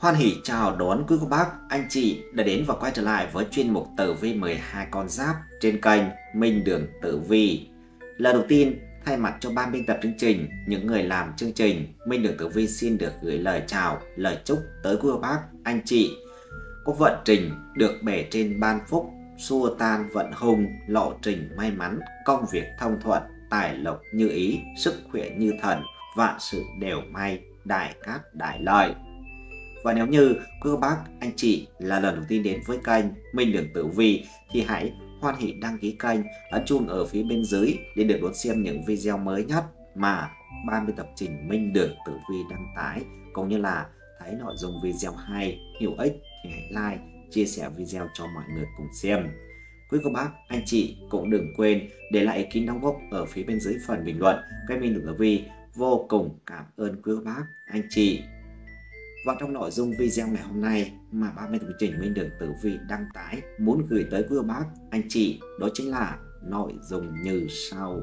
Hoan hỉ chào đón quý cô bác, anh chị đã đến và quay trở lại với chuyên mục tử vi 12 con giáp trên kênh Minh Đường Tử Vi. Lần đầu tiên, thay mặt cho ban biên tập chương trình, những người làm chương trình, Minh Đường Tử Vi xin được gửi lời chào, lời chúc tới quý cô bác, anh chị có vận trình được bề trên ban phúc, xua tan vận hung, lộ trình may mắn, công việc thông thuận, tài lộc như ý, sức khỏe như thần, vạn sự đều may, đại cát đại lợi. Và nếu như quý cô bác, anh chị là lần đầu tiên đến với kênh Minh Đường Tử Vi thì hãy hoan hỉ đăng ký kênh, ấn chuông ở phía bên dưới để được đón xem những video mới nhất mà ban biên tập trình Minh Đường Tử Vi đăng tải, cũng như là thấy nội dung video hay, hữu ích thì hãy like, chia sẻ video cho mọi người cùng xem. Quý cô bác, anh chị cũng đừng quên để lại ý kiến đóng góp ở phía bên dưới phần bình luận. Kênh Minh Đường Tử Vi vô cùng cảm ơn quý cô bác, anh chị. Và trong nội dung video ngày hôm nay mà ban biên tập trình Minh Đường Tử Vi đăng tải muốn gửi tới quý cô bác, anh chị, đó chính là nội dung như sau.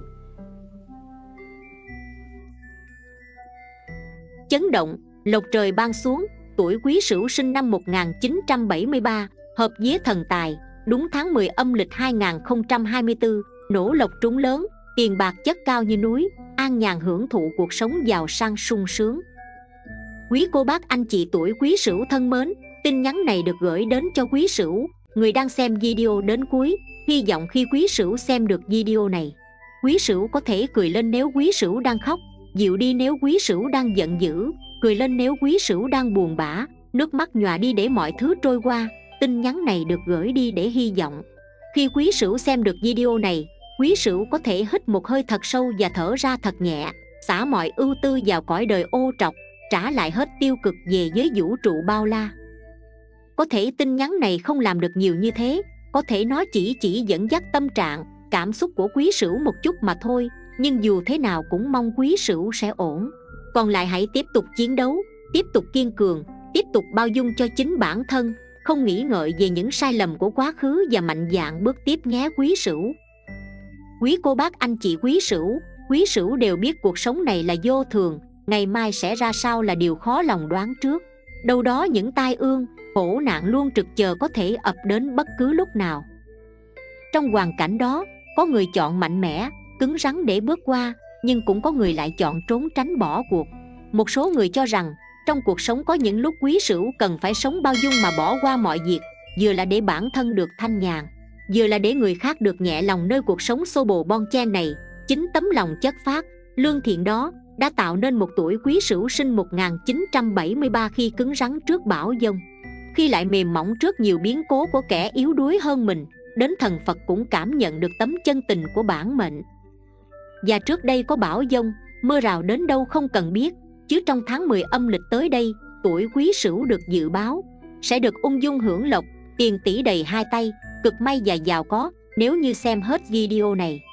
Chấn động, lộc trời ban xuống, tuổi Quý Sửu sinh năm 1973, hợp vía thần tài, đúng tháng 10 âm lịch 2024, nổ lộc trúng lớn, tiền bạc chất cao như núi, an nhàn hưởng thụ cuộc sống giàu sang sung sướng. Quý cô bác anh chị tuổi Quý Sửu thân mến, tin nhắn này được gửi đến cho Quý Sửu, người đang xem video đến cuối. Hy vọng khi Quý Sửu xem được video này, Quý Sửu có thể cười lên nếu Quý Sửu đang khóc, dịu đi nếu Quý Sửu đang giận dữ, cười lên nếu Quý Sửu đang buồn bã, nước mắt nhòa đi để mọi thứ trôi qua. Tin nhắn này được gửi đi để hy vọng khi Quý Sửu xem được video này, Quý Sửu có thể hít một hơi thật sâu và thở ra thật nhẹ, xả mọi ưu tư vào cõi đời ô trọc, trả lại hết tiêu cực về với vũ trụ bao la. Có thể tin nhắn này không làm được nhiều như thế, có thể nó chỉ dẫn dắt tâm trạng, cảm xúc của Quý Sửu một chút mà thôi, nhưng dù thế nào cũng mong Quý Sửu sẽ ổn. Còn lại hãy tiếp tục chiến đấu, tiếp tục kiên cường, tiếp tục bao dung cho chính bản thân, không nghĩ ngợi về những sai lầm của quá khứ và mạnh dạn bước tiếp nhé Quý Sửu. Quý cô bác anh chị Quý Sửu đều biết cuộc sống này là vô thường, ngày mai sẽ ra sao là điều khó lòng đoán trước. Đâu đó những tai ương, khổ nạn luôn trực chờ có thể ập đến bất cứ lúc nào. Trong hoàn cảnh đó, có người chọn mạnh mẽ, cứng rắn để bước qua, nhưng cũng có người lại chọn trốn tránh bỏ cuộc. Một số người cho rằng trong cuộc sống có những lúc Quý Sửu cần phải sống bao dung mà bỏ qua mọi việc, vừa là để bản thân được thanh nhàn, vừa là để người khác được nhẹ lòng nơi cuộc sống xô bồ bon chen này. Chính tấm lòng chất phác, lương thiện đó đã tạo nên một tuổi Quý Sửu sinh 1973 khi cứng rắn trước bão dông, khi lại mềm mỏng trước nhiều biến cố của kẻ yếu đuối hơn mình. Đến thần Phật cũng cảm nhận được tấm chân tình của bản mệnh. Và trước đây có bão dông, mưa rào đến đâu không cần biết, chứ trong tháng 10 âm lịch tới đây, tuổi Quý Sửu được dự báo sẽ được ung dung hưởng lộc, tiền tỷ đầy hai tay, cực may và giàu có nếu như xem hết video này.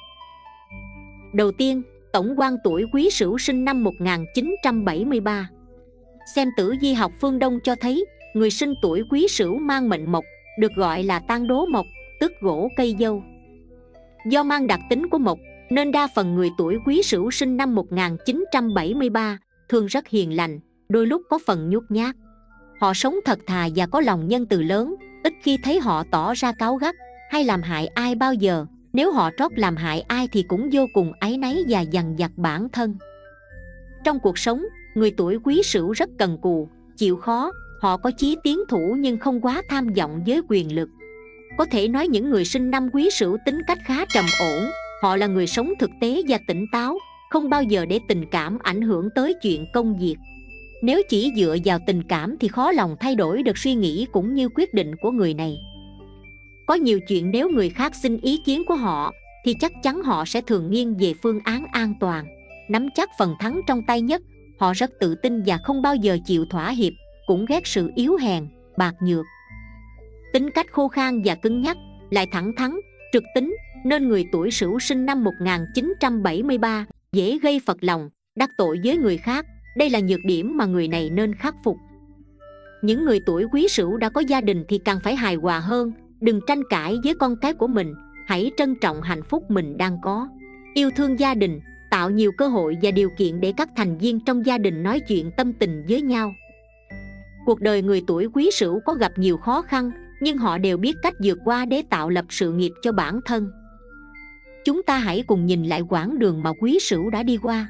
Đầu tiên, tổng quan tuổi Quý Sửu sinh năm 1973. Xem tử vi học phương Đông cho thấy, người sinh tuổi Quý Sửu mang mệnh mộc, được gọi là tang đố mộc, tức gỗ cây dâu. Do mang đặc tính của mộc, nên đa phần người tuổi Quý Sửu sinh năm 1973 thường rất hiền lành, đôi lúc có phần nhút nhát. Họ sống thật thà và có lòng nhân từ lớn, ít khi thấy họ tỏ ra cáu gắt hay làm hại ai bao giờ. Nếu họ trót làm hại ai thì cũng vô cùng áy náy và dằn vặt bản thân. Trong cuộc sống, người tuổi Quý Sửu rất cần cù, chịu khó. Họ có chí tiến thủ nhưng không quá tham vọng với quyền lực. Có thể nói những người sinh năm Quý Sửu tính cách khá trầm ổn. Họ là người sống thực tế và tỉnh táo, không bao giờ để tình cảm ảnh hưởng tới chuyện công việc. Nếu chỉ dựa vào tình cảm thì khó lòng thay đổi được suy nghĩ cũng như quyết định của người này. Có nhiều chuyện nếu người khác xin ý kiến của họ thì chắc chắn họ sẽ thường nghiêng về phương án an toàn, nắm chắc phần thắng trong tay nhất. Họ rất tự tin và không bao giờ chịu thỏa hiệp, cũng ghét sự yếu hèn, bạc nhược. Tính cách khô khan và cứng nhắc, lại thẳng thắn, trực tính, nên người tuổi Sửu sinh năm 1973 dễ gây phật lòng, đắc tội với người khác. Đây là nhược điểm mà người này nên khắc phục. Những người tuổi Quý Sửu đã có gia đình thì càng phải hài hòa hơn, đừng tranh cãi với con cái của mình, hãy trân trọng hạnh phúc mình đang có. Yêu thương gia đình, tạo nhiều cơ hội và điều kiện để các thành viên trong gia đình nói chuyện tâm tình với nhau. Cuộc đời người tuổi Quý Sửu có gặp nhiều khó khăn, nhưng họ đều biết cách vượt qua để tạo lập sự nghiệp cho bản thân. Chúng ta hãy cùng nhìn lại quãng đường mà Quý Sửu đã đi qua.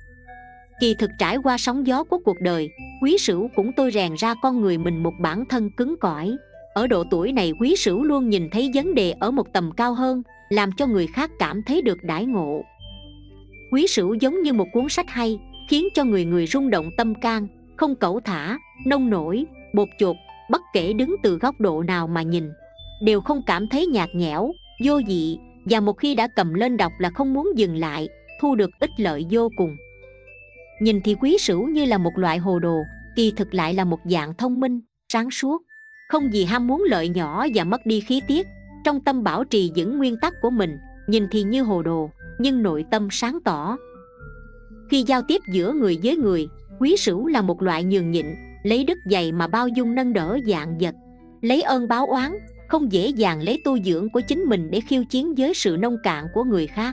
Kỳ thực trải qua sóng gió của cuộc đời, Quý Sửu cũng tôi rèn ra con người mình một bản thân cứng cỏi. Ở độ tuổi này, Quý Sửu luôn nhìn thấy vấn đề ở một tầm cao hơn, làm cho người khác cảm thấy được đãi ngộ. Quý Sửu giống như một cuốn sách hay, khiến cho người người rung động tâm can, không cẩu thả, nông nổi, bột chột. Bất kể đứng từ góc độ nào mà nhìn, đều không cảm thấy nhạt nhẽo, vô vị. Và một khi đã cầm lên đọc là không muốn dừng lại, thu được ích lợi vô cùng. Nhìn thì Quý Sửu như là một loại hồ đồ, kỳ thực lại là một dạng thông minh, sáng suốt, không vì ham muốn lợi nhỏ và mất đi khí tiết, trong tâm bảo trì vững nguyên tắc của mình. Nhìn thì như hồ đồ, nhưng nội tâm sáng tỏ. Khi giao tiếp giữa người với người, Quý Sửu là một loại nhường nhịn, lấy đức dày mà bao dung nâng đỡ vạn vật, lấy ơn báo oán, không dễ dàng lấy tu dưỡng của chính mình để khiêu chiến với sự nông cạn của người khác.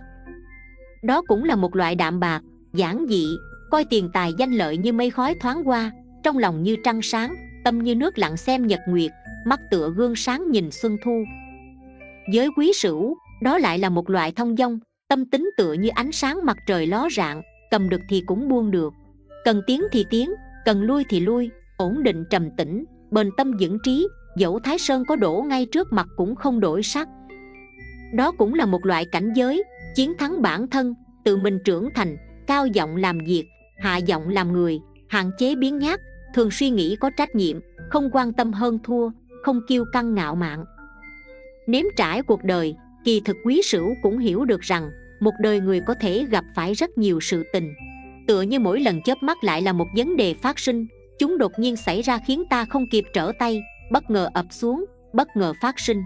Đó cũng là một loại đạm bạc, giản dị, coi tiền tài danh lợi như mây khói thoáng qua, trong lòng như trăng sáng, tâm như nước lặng xem nhật nguyệt, mắt tựa gương sáng nhìn xuân thu. Với Quý Sửu, đó lại là một loại thông dong, tâm tính tựa như ánh sáng mặt trời ló rạng, cầm được thì cũng buông được, cần tiến thì tiến, cần lui thì lui, ổn định trầm tĩnh, bền tâm vững trí, dẫu Thái Sơn có đổ ngay trước mặt cũng không đổi sắc. Đó cũng là một loại cảnh giới, chiến thắng bản thân, tự mình trưởng thành, cao giọng làm việc, hạ giọng làm người, hạn chế biến nhát, thường suy nghĩ có trách nhiệm, không quan tâm hơn thua, không kiêu căng ngạo mạn. Nếm trải cuộc đời, kỳ thực Quý Sửu cũng hiểu được rằng một đời người có thể gặp phải rất nhiều sự tình, tựa như mỗi lần chớp mắt lại là một vấn đề phát sinh. Chúng đột nhiên xảy ra khiến ta không kịp trở tay, bất ngờ ập xuống, bất ngờ phát sinh.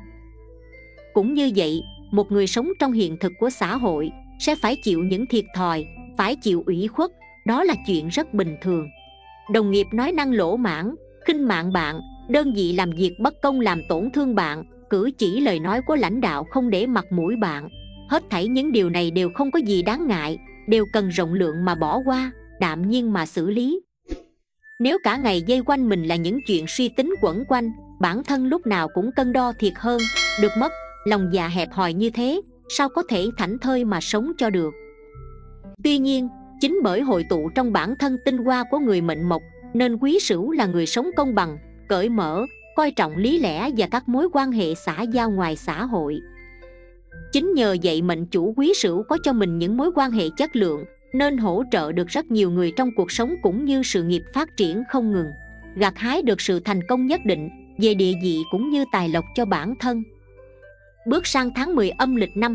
Cũng như vậy, một người sống trong hiện thực của xã hội sẽ phải chịu những thiệt thòi, phải chịu ủy khuất, đó là chuyện rất bình thường. Đồng nghiệp nói năng lỗ mãng, khinh mạn bạn, đơn vị làm việc bất công làm tổn thương bạn, cử chỉ lời nói của lãnh đạo không để mặt mũi bạn. Hết thảy những điều này đều không có gì đáng ngại, đều cần rộng lượng mà bỏ qua, đạm nhiên mà xử lý. Nếu cả ngày dây quanh mình là những chuyện suy tính quẩn quanh, bản thân lúc nào cũng cân đo thiệt hơn, được mất, lòng dạ hẹp hòi như thế, sao có thể thảnh thơi mà sống cho được. Tuy nhiên, chính bởi hội tụ trong bản thân tinh hoa của người mệnh mộc, nên Quý Sửu là người sống công bằng, cởi mở, coi trọng lý lẽ và các mối quan hệ xã giao ngoài xã hội. Chính nhờ vậy mệnh chủ Quý Sửu có cho mình những mối quan hệ chất lượng, nên hỗ trợ được rất nhiều người trong cuộc sống cũng như sự nghiệp phát triển không ngừng, gặt hái được sự thành công nhất định về địa vị cũng như tài lộc cho bản thân. Bước sang tháng 10 âm lịch năm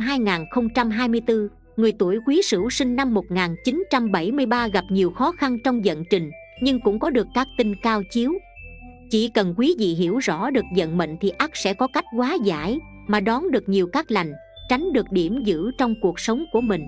2024, người tuổi Quý Sửu sinh năm 1973 gặp nhiều khó khăn trong vận trình, nhưng cũng có được các tinh cao chiếu. Chỉ cần quý vị hiểu rõ được vận mệnh thì ắt sẽ có cách hóa giải, mà đón được nhiều cát lành, tránh được điểm dữ trong cuộc sống của mình.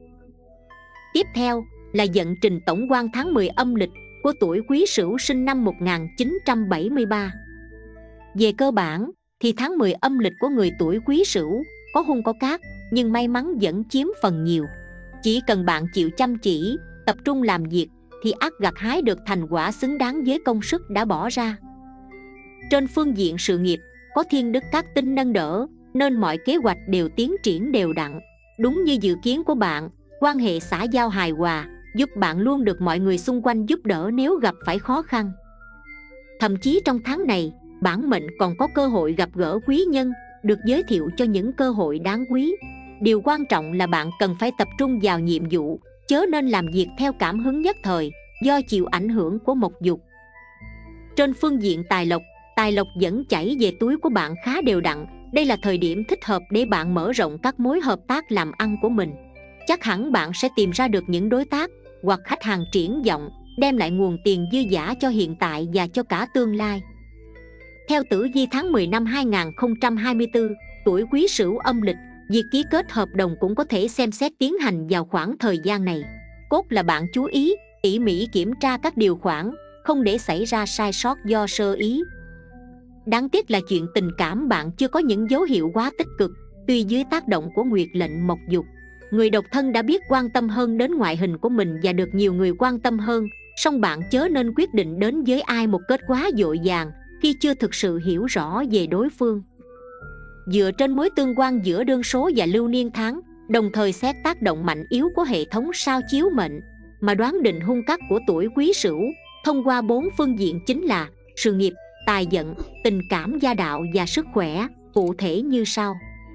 Tiếp theo là vận trình tổng quan tháng 10 âm lịch của tuổi Quý Sửu sinh năm 1973. Về cơ bản thì tháng 10 âm lịch của người tuổi Quý Sửu có hung có cát, nhưng may mắn vẫn chiếm phần nhiều. Chỉ cần bạn chịu chăm chỉ, tập trung làm việc thì ắt gặt hái được thành quả xứng đáng với công sức đã bỏ ra. Trên phương diện sự nghiệp, có thiên đức các tinh nâng đỡ, nên mọi kế hoạch đều tiến triển đều đặn, đúng như dự kiến của bạn. Quan hệ xã giao hài hòa, giúp bạn luôn được mọi người xung quanh giúp đỡ nếu gặp phải khó khăn. Thậm chí trong tháng này, bản mệnh còn có cơ hội gặp gỡ quý nhân, được giới thiệu cho những cơ hội đáng quý. Điều quan trọng là bạn cần phải tập trung vào nhiệm vụ, chớ nên làm việc theo cảm hứng nhất thời, do chịu ảnh hưởng của mộc dục. Trên phương diện tài lộc vẫn chảy về túi của bạn khá đều đặn. Đây là thời điểm thích hợp để bạn mở rộng các mối hợp tác làm ăn của mình. Chắc hẳn bạn sẽ tìm ra được những đối tác hoặc khách hàng triển vọng, đem lại nguồn tiền dư dả cho hiện tại và cho cả tương lai. Theo tử vi tháng 10 năm 2024, tuổi Quý Sửu âm lịch, việc ký kết hợp đồng cũng có thể xem xét tiến hành vào khoảng thời gian này. Cốt là bạn chú ý, tỉ mỉ kiểm tra các điều khoản, không để xảy ra sai sót do sơ ý. Đáng tiếc là chuyện tình cảm bạn chưa có những dấu hiệu quá tích cực, tuy dưới tác động của nguyệt lệnh mộc dục. Người độc thân đã biết quan tâm hơn đến ngoại hình của mình và được nhiều người quan tâm hơn, Song bạn chớ nên quyết định đến với ai một kết quá vội vàng khi chưa thực sự hiểu rõ về đối phương. Dựa trên mối tương quan giữa đương số và lưu niên tháng, đồng thời xét tác động mạnh yếu của hệ thống sao chiếu mệnh, mà đoán định hung cát của tuổi Quý Sửu thông qua 4 phương diện chính là sự nghiệp, tài vận, tình cảm, gia đạo và sức khỏe. Cụ thể như sau.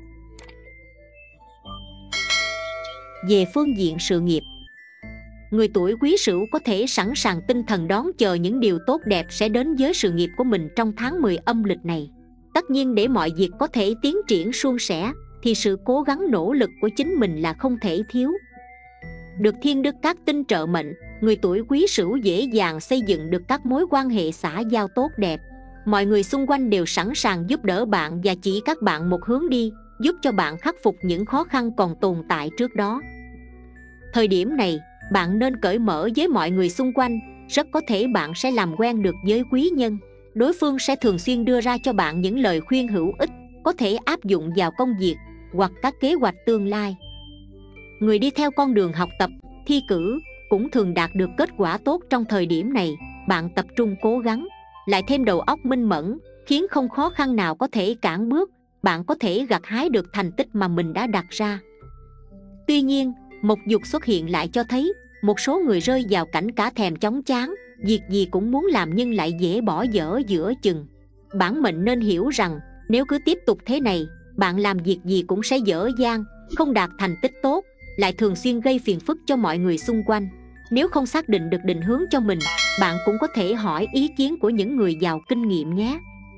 Về phương diện sự nghiệp, người tuổi Quý Sửu có thể sẵn sàng tinh thần đón chờ những điều tốt đẹp sẽ đến với sự nghiệp của mình trong tháng 10 âm lịch này. Tất nhiên để mọi việc có thể tiến triển suôn sẻ thì sự cố gắng nỗ lực của chính mình là không thể thiếu. Được thiên đức các tinh trợ mệnh, người tuổi Quý Sửu dễ dàng xây dựng được các mối quan hệ xã giao tốt đẹp. Mọi người xung quanh đều sẵn sàng giúp đỡ bạn và chỉ các bạn một hướng đi, giúp cho bạn khắc phục những khó khăn còn tồn tại trước đó. Thời điểm này, bạn nên cởi mở với mọi người xung quanh, rất có thể bạn sẽ làm quen được với quý nhân. Đối phương sẽ thường xuyên đưa ra cho bạn những lời khuyên hữu ích, có thể áp dụng vào công việc hoặc các kế hoạch tương lai. Người đi theo con đường học tập, thi cử cũng thường đạt được kết quả tốt trong thời điểm này. Bạn tập trung cố gắng, lại thêm đầu óc minh mẫn, khiến không khó khăn nào có thể cản bước, bạn có thể gặt hái được thành tích mà mình đã đặt ra. Tuy nhiên, một dục xuất hiện lại cho thấy một số người rơi vào cảnh cả thèm chóng chán, việc gì cũng muốn làm nhưng lại dễ bỏ dở giữa chừng. Bản mệnh nên hiểu rằng nếu cứ tiếp tục thế này, bạn làm việc gì cũng sẽ dở dang, không đạt thành tích tốt, lại thường xuyên gây phiền phức cho mọi người xung quanh. Nếu không xác định được định hướng cho mình, bạn cũng có thể hỏi ý kiến của những người giàu kinh nghiệm nhé.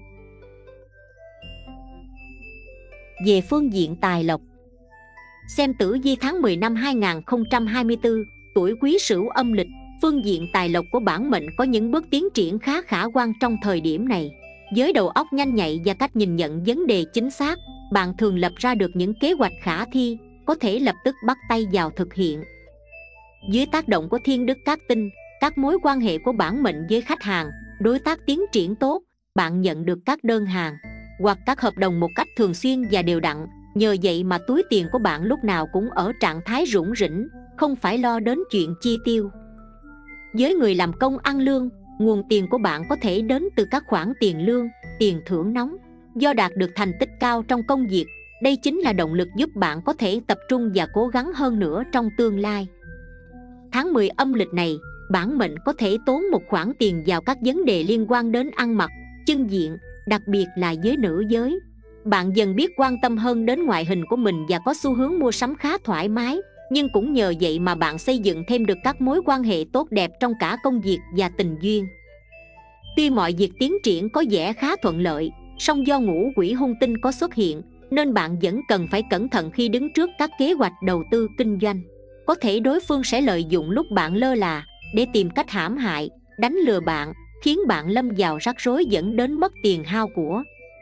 Về phương diện tài lộc, xem tử vi tháng 10 năm 2024, tuổi Quý Sửu âm lịch, phương diện tài lộc của bản mệnh có những bước tiến triển khá khả quan trong thời điểm này. Với đầu óc nhanh nhạy và cách nhìn nhận vấn đề chính xác, bạn thường lập ra được những kế hoạch khả thi, có thể lập tức bắt tay vào thực hiện. Dưới tác động của thiên đức các tinh, các mối quan hệ của bản mệnh với khách hàng, đối tác tiến triển tốt, bạn nhận được các đơn hàng hoặc các hợp đồng một cách thường xuyên và đều đặn. Nhờ vậy mà túi tiền của bạn lúc nào cũng ở trạng thái rủng rỉnh, không phải lo đến chuyện chi tiêu. Với người làm công ăn lương, nguồn tiền của bạn có thể đến từ các khoản tiền lương, tiền thưởng nóng. Do đạt được thành tích cao trong công việc, đây chính là động lực giúp bạn có thể tập trung và cố gắng hơn nữa trong tương lai. Tháng 10 âm lịch này, bản mệnh có thể tốn một khoản tiền vào các vấn đề liên quan đến ăn mặc, chân diện, đặc biệt là với nữ giới. Bạn dần biết quan tâm hơn đến ngoại hình của mình và có xu hướng mua sắm khá thoải mái, nhưng cũng nhờ vậy mà bạn xây dựng thêm được các mối quan hệ tốt đẹp trong cả công việc và tình duyên. Tuy mọi việc tiến triển có vẻ khá thuận lợi, song do ngũ quỷ hung tinh có xuất hiện, nên bạn vẫn cần phải cẩn thận khi đứng trước các kế hoạch đầu tư kinh doanh. Có thể đối phương sẽ lợi dụng lúc bạn lơ là để tìm cách hãm hại, đánh lừa bạn, khiến bạn lâm vào rắc rối dẫn đến mất tiền hao của.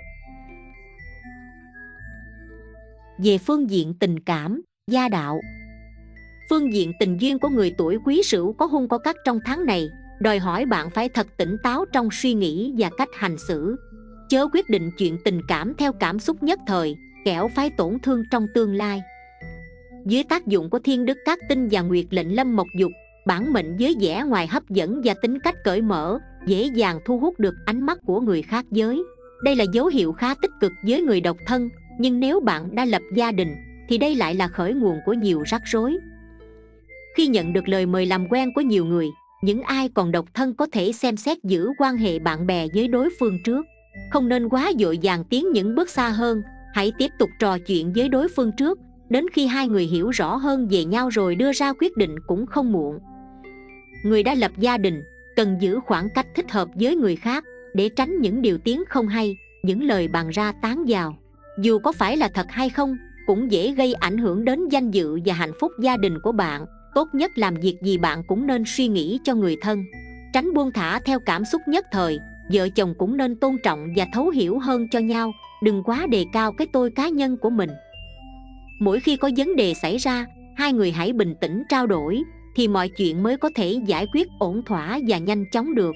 Về phương diện tình cảm, gia đạo, phương diện tình duyên của người tuổi Quý Sửu có hung có cát trong tháng này, đòi hỏi bạn phải thật tỉnh táo trong suy nghĩ và cách hành xử. Chớ quyết định chuyện tình cảm theo cảm xúc nhất thời, kẻo phải tổn thương trong tương lai. Dưới tác dụng của thiên đức các tinh và nguyệt lệnh lâm mộc dục, bản mệnh với vẻ ngoài hấp dẫn và tính cách cởi mở, dễ dàng thu hút được ánh mắt của người khác giới. Đây là dấu hiệu khá tích cực với người độc thân, nhưng nếu bạn đã lập gia đình thì đây lại là khởi nguồn của nhiều rắc rối. Khi nhận được lời mời làm quen của nhiều người, những ai còn độc thân có thể xem xét giữ quan hệ bạn bè với đối phương trước. Không nên quá vội vàng tiến những bước xa hơn, hãy tiếp tục trò chuyện với đối phương trước, đến khi hai người hiểu rõ hơn về nhau rồi đưa ra quyết định cũng không muộn. Người đã lập gia đình cần giữ khoảng cách thích hợp với người khác để tránh những điều tiếng không hay, những lời bàn ra tán vào. Dù có phải là thật hay không, cũng dễ gây ảnh hưởng đến danh dự và hạnh phúc gia đình của bạn. Tốt nhất làm việc gì bạn cũng nên suy nghĩ cho người thân, tránh buông thả theo cảm xúc nhất thời. Vợ chồng cũng nên tôn trọng và thấu hiểu hơn cho nhau, đừng quá đề cao cái tôi cá nhân của mình. Mỗi khi có vấn đề xảy ra, hai người hãy bình tĩnh trao đổi, thì mọi chuyện mới có thể giải quyết ổn thỏa và nhanh chóng được.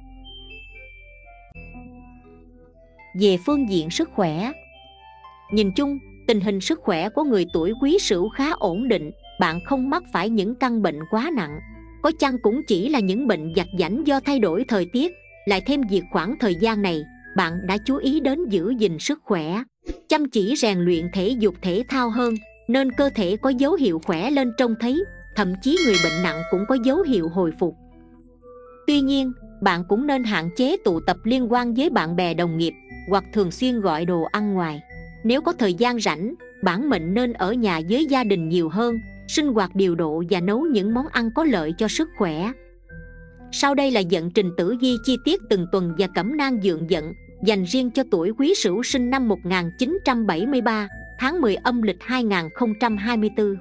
Về phương diện sức khỏe, nhìn chung, tình hình sức khỏe của người tuổi Quý Sửu khá ổn định, bạn không mắc phải những căn bệnh quá nặng. có chăng cũng chỉ là những bệnh vặt vãnh do thay đổi thời tiết. Lại thêm việc khoảng thời gian này bạn đã chú ý đến giữ gìn sức khỏe, chăm chỉ rèn luyện thể dục thể thao hơn, nên cơ thể có dấu hiệu khỏe lên trông thấy. Thậm chí người bệnh nặng cũng có dấu hiệu hồi phục. Tuy nhiên, bạn cũng nên hạn chế tụ tập liên quan với bạn bè đồng nghiệp hoặc thường xuyên gọi đồ ăn ngoài. Nếu có thời gian rảnh, bản mệnh nên ở nhà với gia đình nhiều hơn, sinh hoạt điều độ và nấu những món ăn có lợi cho sức khỏe. Sau đây là vận trình tử vi chi tiết từng tuần và cẩm nang dượng vận dành riêng cho tuổi Quý Sửu sinh năm 1973, tháng 10 âm lịch 2024.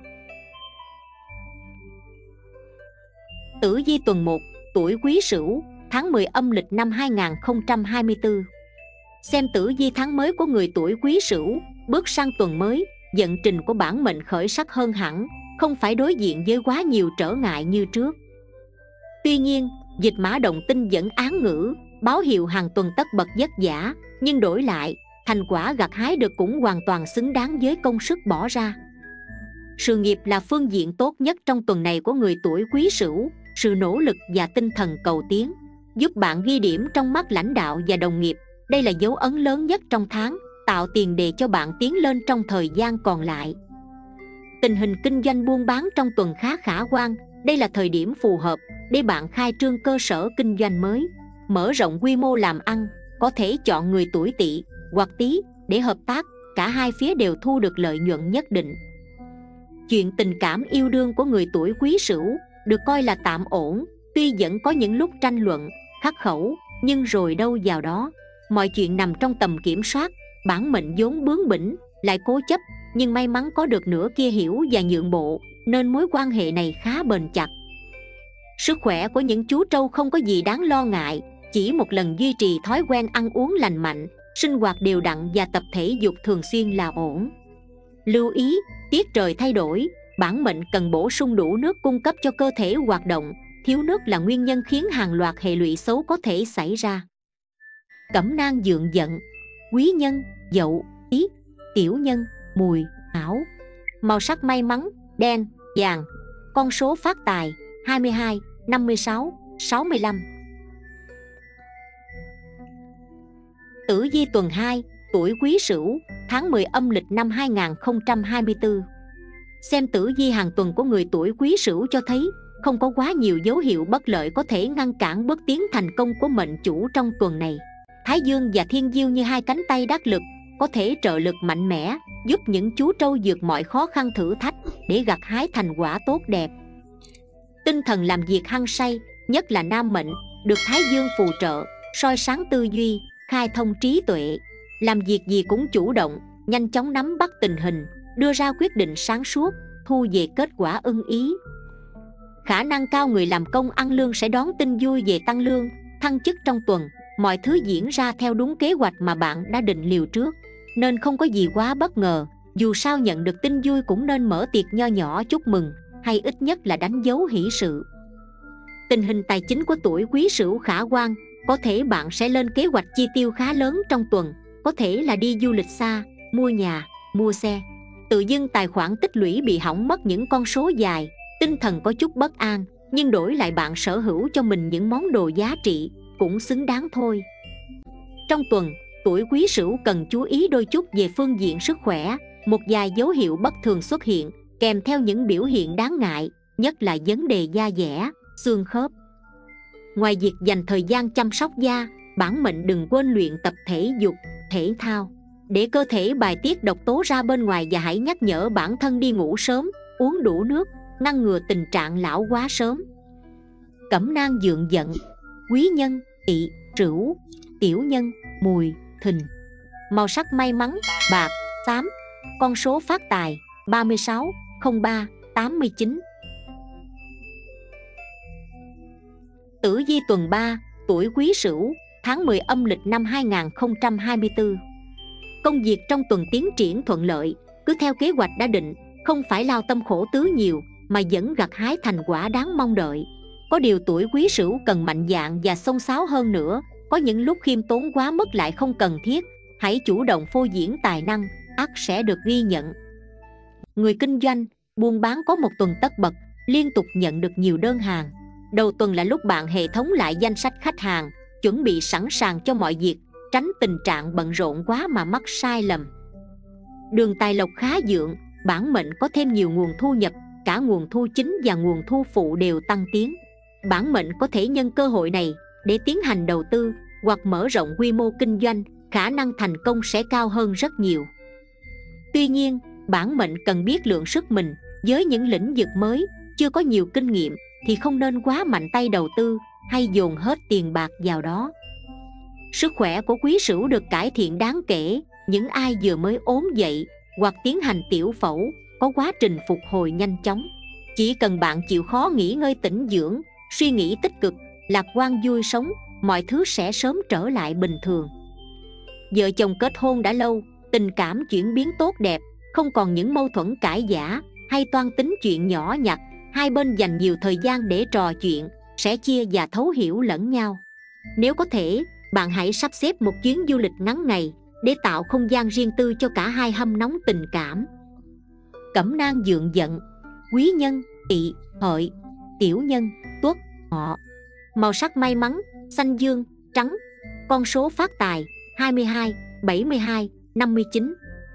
Tử vi tuần 1, tuổi Quý Sửu, tháng 10 âm lịch năm 2024. Xem tử vi tháng mới của người tuổi Quý Sửu. Bước sang tuần mới, vận trình của bản mệnh khởi sắc hơn hẳn, không phải đối diện với quá nhiều trở ngại như trước. Tuy nhiên, dịch mã động tinh vẫn án ngữ, báo hiệu hàng tuần tất bật vất vả, nhưng đổi lại, thành quả gặt hái được cũng hoàn toàn xứng đáng với công sức bỏ ra. Sự nghiệp là phương diện tốt nhất trong tuần này của người tuổi Quý Sửu. Sự nỗ lực và tinh thần cầu tiến giúp bạn ghi điểm trong mắt lãnh đạo và đồng nghiệp. Đây là dấu ấn lớn nhất trong tháng, tạo tiền đề cho bạn tiến lên trong thời gian còn lại. Tình hình kinh doanh buôn bán trong tuần khá khả quan. Đây là thời điểm phù hợp để bạn khai trương cơ sở kinh doanh mới, mở rộng quy mô làm ăn. Có thể chọn người tuổi Tỵ hoặc Tý để hợp tác, cả hai phía đều thu được lợi nhuận nhất định. Chuyện tình cảm yêu đương của người tuổi Quý Sửu được coi là tạm ổn, tuy vẫn có những lúc tranh luận, khắc khẩu, nhưng rồi đâu vào đó, mọi chuyện nằm trong tầm kiểm soát. Bản mệnh vốn bướng bỉnh, lại cố chấp, nhưng may mắn có được nửa kia hiểu và nhượng bộ, nên mối quan hệ này khá bền chặt. Sức khỏe của những chú trâu không có gì đáng lo ngại, chỉ một lần duy trì thói quen ăn uống lành mạnh, sinh hoạt đều đặn và tập thể dục thường xuyên là ổn. Lưu ý, tiết trời thay đổi, bản mệnh cần bổ sung đủ nước cung cấp cho cơ thể hoạt động. Thiếu nước là nguyên nhân khiến hàng loạt hệ lụy xấu có thể xảy ra. Cẩm nang dượng vận: Quý nhân, Dậu, Tý, Tiểu nhân, Mùi, Mão. Màu sắc may mắn: đen, vàng. Con số phát tài: 22, 56, 65. Tử vi tuần 2, tuổi Quý Sửu, tháng 10 âm lịch năm 2024. Xem tử vi hàng tuần của người tuổi Quý Sửu cho thấy không có quá nhiều dấu hiệu bất lợi có thể ngăn cản bước tiến thành công của mệnh chủ trong tuần này. Thái Dương và Thiên Diêu như hai cánh tay đắc lực, có thể trợ lực mạnh mẽ, giúp những chú trâu vượt mọi khó khăn thử thách để gặt hái thành quả tốt đẹp. Tinh thần làm việc hăng say, nhất là nam mệnh, được Thái Dương phù trợ, soi sáng tư duy, khai thông trí tuệ. Làm việc gì cũng chủ động, nhanh chóng nắm bắt tình hình, đưa ra quyết định sáng suốt, thu về kết quả ưng ý. Khả năng cao người làm công ăn lương sẽ đón tin vui về tăng lương, thăng chức trong tuần. Mọi thứ diễn ra theo đúng kế hoạch mà bạn đã định liều trước, nên không có gì quá bất ngờ. Dù sao nhận được tin vui cũng nên mở tiệc nho nhỏ chúc mừng, hay ít nhất là đánh dấu hỷ sự. Tình hình tài chính của tuổi Quý Sửu khả quan, có thể bạn sẽ lên kế hoạch chi tiêu khá lớn trong tuần, có thể là đi du lịch xa, mua nhà, mua xe. Tự dưng tài khoản tích lũy bị hỏng mất những con số dài, tinh thần có chút bất an, nhưng đổi lại bạn sở hữu cho mình những món đồ giá trị, cũng xứng đáng thôi. Trong tuần, tuổi Quý Sửu cần chú ý đôi chút về phương diện sức khỏe. Một vài dấu hiệu bất thường xuất hiện, kèm theo những biểu hiện đáng ngại, nhất là vấn đề da dẻ, xương khớp. Ngoài việc dành thời gian chăm sóc da, bản mệnh đừng quên luyện tập thể dục, thể thao để cơ thể bài tiết độc tố ra bên ngoài, và hãy nhắc nhở bản thân đi ngủ sớm, uống đủ nước, ngăn ngừa tình trạng lão hóa sớm. Cẩm nang dượng vận: Quý nhân, Tỵ, Sửu, Tiểu nhân, Mùi, Thìn. Màu sắc may mắn: bạc, xám. Con số phát tài: 36, 03, 89. Tử vi tuần 3, tuổi Quý Sửu, tháng 10 âm lịch năm 2024. Công việc trong tuần tiến triển thuận lợi, cứ theo kế hoạch đã định, không phải lao tâm khổ tứ nhiều mà vẫn gặt hái thành quả đáng mong đợi. Có điều tuổi Quý Sửu cần mạnh dạn và xông xáo hơn nữa, có những lúc khiêm tốn quá mức lại không cần thiết. Hãy chủ động phô diễn tài năng, ắt sẽ được ghi nhận. Người kinh doanh, buôn bán có một tuần tất bật, liên tục nhận được nhiều đơn hàng, Đầu tuần là lúc bạn hệ thống lại danh sách khách hàng, chuẩn bị sẵn sàng cho mọi việc, tránh tình trạng bận rộn quá mà mắc sai lầm. Đường tài lộc khá vượng, bản mệnh có thêm nhiều nguồn thu nhập, cả nguồn thu chính và nguồn thu phụ đều tăng tiến. Bản mệnh có thể nhân cơ hội này để tiến hành đầu tư hoặc mở rộng quy mô kinh doanh, khả năng thành công sẽ cao hơn rất nhiều. Tuy nhiên, bản mệnh cần biết lượng sức mình. Với những lĩnh vực mới, chưa có nhiều kinh nghiệm thì không nên quá mạnh tay đầu tư hay dồn hết tiền bạc vào đó. Sức khỏe của Quý Sửu được cải thiện đáng kể. Những ai vừa mới ốm dậy hoặc tiến hành tiểu phẫu có quá trình phục hồi nhanh chóng. Chỉ cần bạn chịu khó nghỉ ngơi tĩnh dưỡng, suy nghĩ tích cực, lạc quan vui sống, mọi thứ sẽ sớm trở lại bình thường. Vợ chồng kết hôn đã lâu, tình cảm chuyển biến tốt đẹp, không còn những mâu thuẫn cãi vã hay toan tính chuyện nhỏ nhặt. Hai bên dành nhiều thời gian để trò chuyện, sẻ chia và thấu hiểu lẫn nhau. Nếu có thể, bạn hãy sắp xếp một chuyến du lịch ngắn ngày để tạo không gian riêng tư cho cả hai hâm nóng tình cảm. Cẩm nang dượng dận. Quý nhân: Tỵ, Hợi. Tiểu nhân: Tuất, Ngọ. Màu sắc may mắn: xanh dương, trắng. Con số phát tài: 22, 72, 59.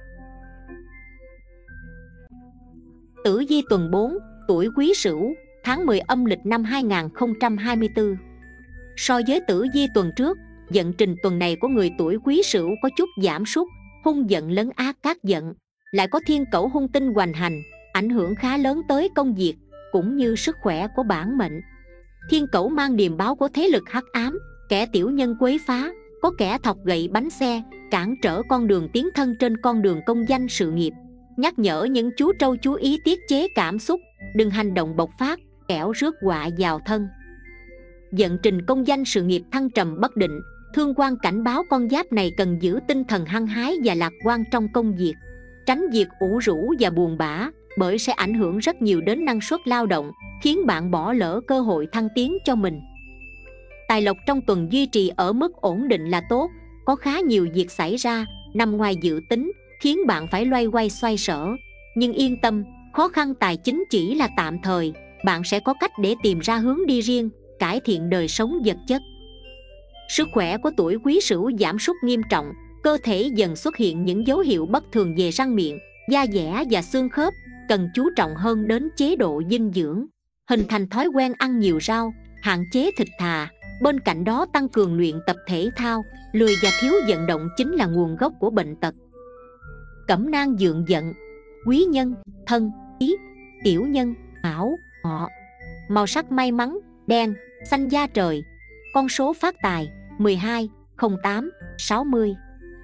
Tử vi tuần 4, tuổi Quý Sửu, tháng 10 âm lịch năm 2024. So với tử vi tuần trước, vận trình tuần này của người tuổi Quý Sửu có chút giảm sút, hung giận lấn át các giận. Lại có thiên cẩu hung tinh hoành hành, ảnh hưởng khá lớn tới công việc cũng như sức khỏe của bản mệnh. Thiên cẩu mang điềm báo của thế lực hắc ám, kẻ tiểu nhân quấy phá, có kẻ thọc gậy bánh xe, cản trở con đường tiến thân trên con đường công danh sự nghiệp. Nhắc nhở những chú trâu chú ý tiết chế cảm xúc, đừng hành động bộc phát, kẻo rước họa vào thân. Vận trình công danh sự nghiệp thăng trầm bất định, thương quan cảnh báo con giáp này cần giữ tinh thần hăng hái và lạc quan trong công việc. Tránh việc ủ rũ và buồn bã, bởi sẽ ảnh hưởng rất nhiều đến năng suất lao động, khiến bạn bỏ lỡ cơ hội thăng tiến cho mình. Tài lộc trong tuần duy trì ở mức ổn định là tốt, có khá nhiều việc xảy ra nằm ngoài dự tính, khiến bạn phải loay hoay xoay sở. Nhưng yên tâm, khó khăn tài chính chỉ là tạm thời, bạn sẽ có cách để tìm ra hướng đi riêng, cải thiện đời sống vật chất. Sức khỏe của tuổi Quý Sửu giảm sút nghiêm trọng, cơ thể dần xuất hiện những dấu hiệu bất thường về răng miệng, da dẻ và xương khớp, cần chú trọng hơn đến chế độ dinh dưỡng, hình thành thói quen ăn nhiều rau, hạn chế thịt thà. Bên cạnh đó tăng cường luyện tập thể thao, lười và thiếu vận động chính là nguồn gốc của bệnh tật. Cẩm nang dượng dận. Quý nhân: Thân, Ý. Tiểu nhân: Mão, Ngọ. Màu sắc may mắn: đen, xanh da trời. Con số phát tài: 12, 08, 60.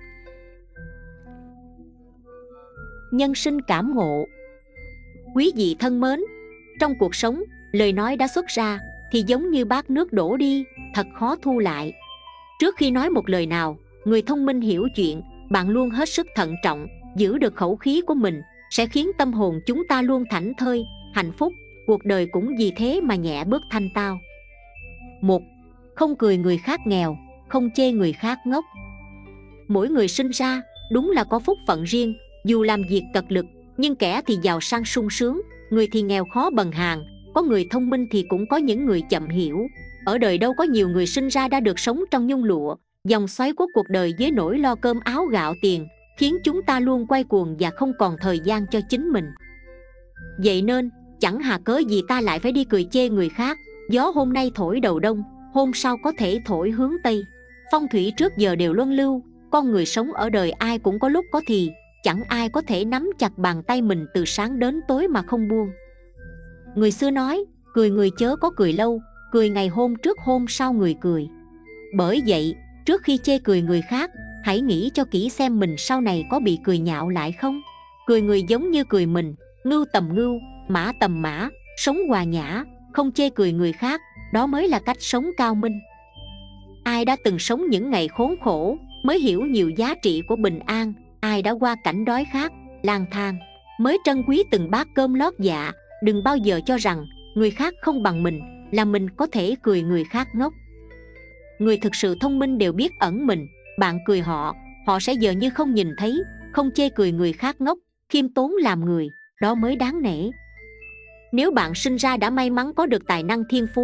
Nhân sinh cảm ngộ. Quý vị thân mến, trong cuộc sống, lời nói đã xuất ra thì giống như bát nước đổ đi, thật khó thu lại. Trước khi nói một lời nào, người thông minh hiểu chuyện, bạn luôn hết sức thận trọng, giữ được khẩu khí của mình sẽ khiến tâm hồn chúng ta luôn thảnh thơi, hạnh phúc, cuộc đời cũng vì thế mà nhẹ bước thanh tao. 1. Không cười người khác nghèo, không chê người khác ngốc. Mỗi người sinh ra đúng là có phúc phận riêng, dù làm việc cật lực, nhưng kẻ thì giàu sang sung sướng, người thì nghèo khó bần hàn. Có người thông minh thì cũng có những người chậm hiểu. Ở đời đâu có nhiều người sinh ra đã được sống trong nhung lụa, dòng xoáy của cuộc đời với nỗi lo cơm áo gạo tiền, khiến chúng ta luôn quay cuồng và không còn thời gian cho chính mình. Vậy nên, chẳng hà cớ gì ta lại phải đi cười chê người khác. Gió hôm nay thổi đầu đông, hôm sau có thể thổi hướng Tây. Phong thủy trước giờ đều luân lưu, con người sống ở đời ai cũng có lúc có thì, chẳng ai có thể nắm chặt bàn tay mình từ sáng đến tối mà không buông. Người xưa nói, cười người chớ có cười lâu, cười ngày hôm trước hôm sau người cười. Bởi vậy, trước khi chê cười người khác, hãy nghĩ cho kỹ xem mình sau này có bị cười nhạo lại không. Cười người giống như cười mình, ngưu tầm ngưu, mã tầm mã, sống hòa nhã, không chê cười người khác, đó mới là cách sống cao minh. Ai đã từng sống những ngày khốn khổ mới hiểu nhiều giá trị của bình an. Ai đã qua cảnh đói khát, lang thang mới trân quý từng bát cơm lót dạ. Đừng bao giờ cho rằng người khác không bằng mình là mình có thể cười người khác ngốc. Người thực sự thông minh đều biết ẩn mình. Bạn cười họ, họ sẽ giờ như không nhìn thấy. Không chê cười người khác ngốc, khiêm tốn làm người, đó mới đáng nể. Nếu bạn sinh ra đã may mắn có được tài năng thiên phú,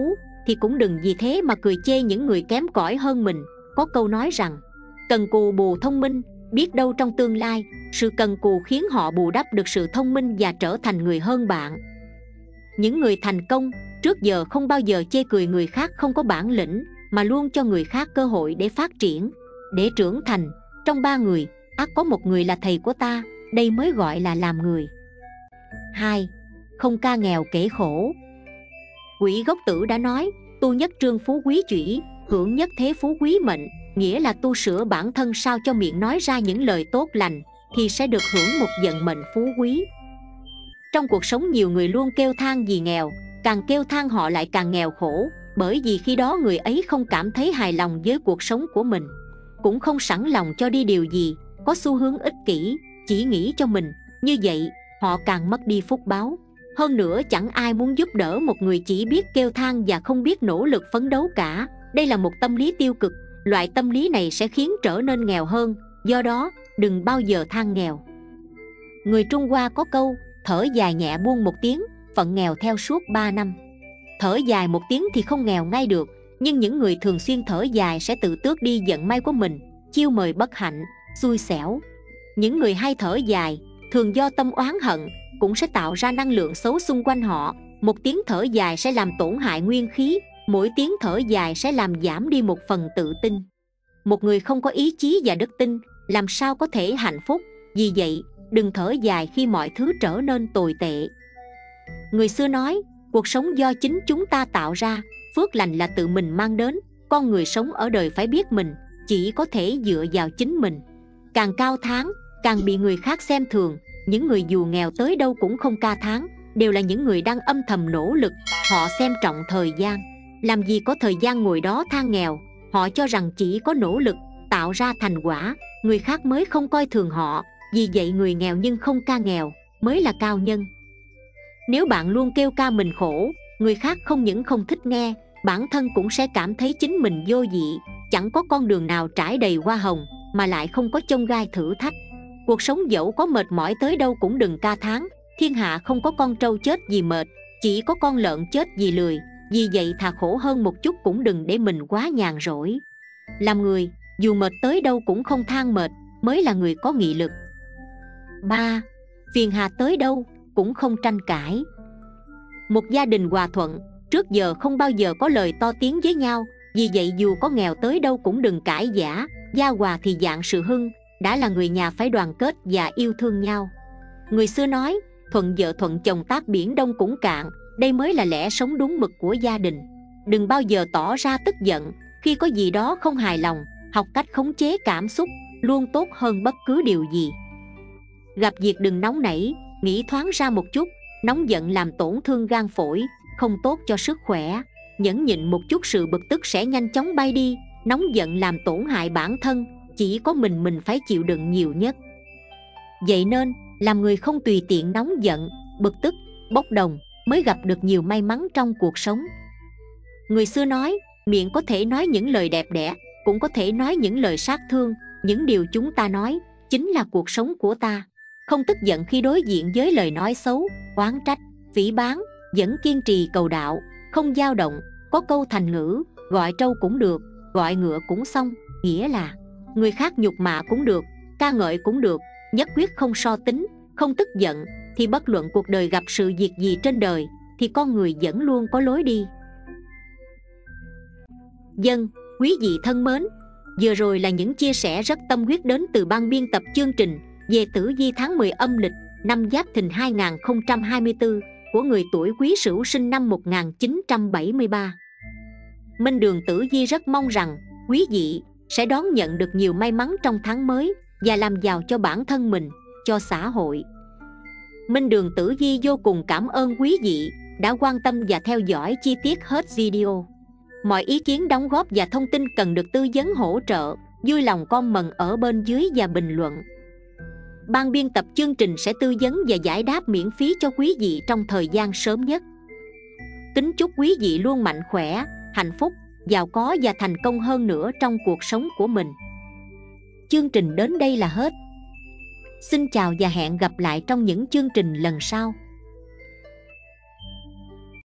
thì cũng đừng vì thế mà cười chê những người kém cỏi hơn mình. Có câu nói rằng cần cù bù thông minh, biết đâu trong tương lai sự cần cù khiến họ bù đắp được sự thông minh và trở thành người hơn bạn. Những người thành công trước giờ không bao giờ chê cười người khác không có bản lĩnh, mà luôn cho người khác cơ hội để phát triển, để trưởng thành. Trong 3 người, ắt có một người là thầy của ta, đây mới gọi là làm người. 2. Không ca nghèo kể khổ. Quỷ Gốc Tử đã nói: tu nhất trương phú quý chủy, hưởng nhất thế phú quý mệnh. Nghĩa là tu sửa bản thân sao cho miệng nói ra những lời tốt lành thì sẽ được hưởng một vận mệnh phú quý. Trong cuộc sống nhiều người luôn kêu than vì nghèo, càng kêu than họ lại càng nghèo khổ, bởi vì khi đó người ấy không cảm thấy hài lòng với cuộc sống của mình, cũng không sẵn lòng cho đi điều gì, có xu hướng ích kỷ, chỉ nghĩ cho mình. Như vậy họ càng mất đi phúc báo. Hơn nữa chẳng ai muốn giúp đỡ một người chỉ biết kêu than và không biết nỗ lực phấn đấu cả. Đây là một tâm lý tiêu cực. Loại tâm lý này sẽ khiến trở nên nghèo hơn. Do đó đừng bao giờ than nghèo. Người Trung Hoa có câu: thở dài nhẹ buông một tiếng, phận nghèo theo suốt 3 năm. Thở dài một tiếng thì không nghèo ngay được, nhưng những người thường xuyên thở dài sẽ tự tước đi vận may của mình, chiêu mời bất hạnh, xui xẻo. Những người hay thở dài thường do tâm oán hận, cũng sẽ tạo ra năng lượng xấu xung quanh họ. Một tiếng thở dài sẽ làm tổn hại nguyên khí, mỗi tiếng thở dài sẽ làm giảm đi một phần tự tin. Một người không có ý chí và đức tin làm sao có thể hạnh phúc. Vì vậy đừng thở dài khi mọi thứ trở nên tồi tệ. Người xưa nói: cuộc sống do chính chúng ta tạo ra, phước lành là tự mình mang đến. Con người sống ở đời phải biết mình chỉ có thể dựa vào chính mình. Càng cao thán càng bị người khác xem thường. Những người dù nghèo tới đâu cũng không ca thán, đều là những người đang âm thầm nỗ lực. Họ xem trọng thời gian, làm gì có thời gian ngồi đó than nghèo. Họ cho rằng chỉ có nỗ lực tạo ra thành quả, người khác mới không coi thường họ. Vì vậy người nghèo nhưng không ca nghèo mới là cao nhân. Nếu bạn luôn kêu ca mình khổ, người khác không những không thích nghe, bản thân cũng sẽ cảm thấy chính mình vô vị. Chẳng có con đường nào trải đầy hoa hồng mà lại không có chông gai thử thách. Cuộc sống dẫu có mệt mỏi tới đâu cũng đừng ca thán. Thiên hạ không có con trâu chết vì mệt, chỉ có con lợn chết vì lười. Vì vậy thà khổ hơn một chút cũng đừng để mình quá nhàn rỗi. Làm người dù mệt tới đâu cũng không than mệt mới là người có nghị lực. 3. Phiền hà tới đâu cũng không tranh cãi. Một gia đình hòa thuận trước giờ không bao giờ có lời to tiếng với nhau. Vì vậy dù có nghèo tới đâu cũng đừng cãi vã. Gia hòa thì dạng sự hưng. Đã là người nhà phải đoàn kết và yêu thương nhau. Người xưa nói: thuận vợ thuận chồng tát biển đông cũng cạn. Đây mới là lẽ sống đúng mực của gia đình. Đừng bao giờ tỏ ra tức giận khi có gì đó không hài lòng. Học cách khống chế cảm xúc luôn tốt hơn bất cứ điều gì. Gặp việc đừng nóng nảy, nghĩ thoáng ra một chút. Nóng giận làm tổn thương gan phổi, không tốt cho sức khỏe. Nhẫn nhịn một chút sự bực tức sẽ nhanh chóng bay đi. Nóng giận làm tổn hại bản thân, chỉ có mình phải chịu đựng nhiều nhất. Vậy nên làm người không tùy tiện nóng giận, bực tức, bốc đồng mới gặp được nhiều may mắn trong cuộc sống. Người xưa nói: miệng có thể nói những lời đẹp đẽ, cũng có thể nói những lời sát thương. Những điều chúng ta nói chính là cuộc sống của ta. Không tức giận khi đối diện với lời nói xấu, oán trách, phỉ báng, vẫn kiên trì cầu đạo, không dao động. Có câu thành ngữ: gọi trâu cũng được, gọi ngựa cũng xong. Nghĩa là người khác nhục mạ cũng được, ca ngợi cũng được, nhất quyết không so tính, không tức giận. Thì bất luận cuộc đời gặp sự việc gì trên đời thì con người vẫn luôn có lối đi. Dân, quý vị thân mến, vừa rồi là những chia sẻ rất tâm huyết đến từ ban biên tập chương trình về tử vi tháng 10 âm lịch năm Giáp Thìn 2024 của người tuổi Quý Sửu sinh năm 1973. Minh Đường Tử Vi rất mong rằng quý vị sẽ đón nhận được nhiều may mắn trong tháng mới và làm giàu cho bản thân mình, cho xã hội. Minh Đường Tử Vi vô cùng cảm ơn quý vị đã quan tâm và theo dõi chi tiết hết video. Mọi ý kiến đóng góp và thông tin cần được tư vấn hỗ trợ, vui lòng comment ở bên dưới và bình luận. Ban biên tập chương trình sẽ tư vấn và giải đáp miễn phí cho quý vị trong thời gian sớm nhất. Kính chúc quý vị luôn mạnh khỏe, hạnh phúc, giàu có và thành công hơn nữa trong cuộc sống của mình. Chương trình đến đây là hết. Xin chào và hẹn gặp lại trong những chương trình lần sau.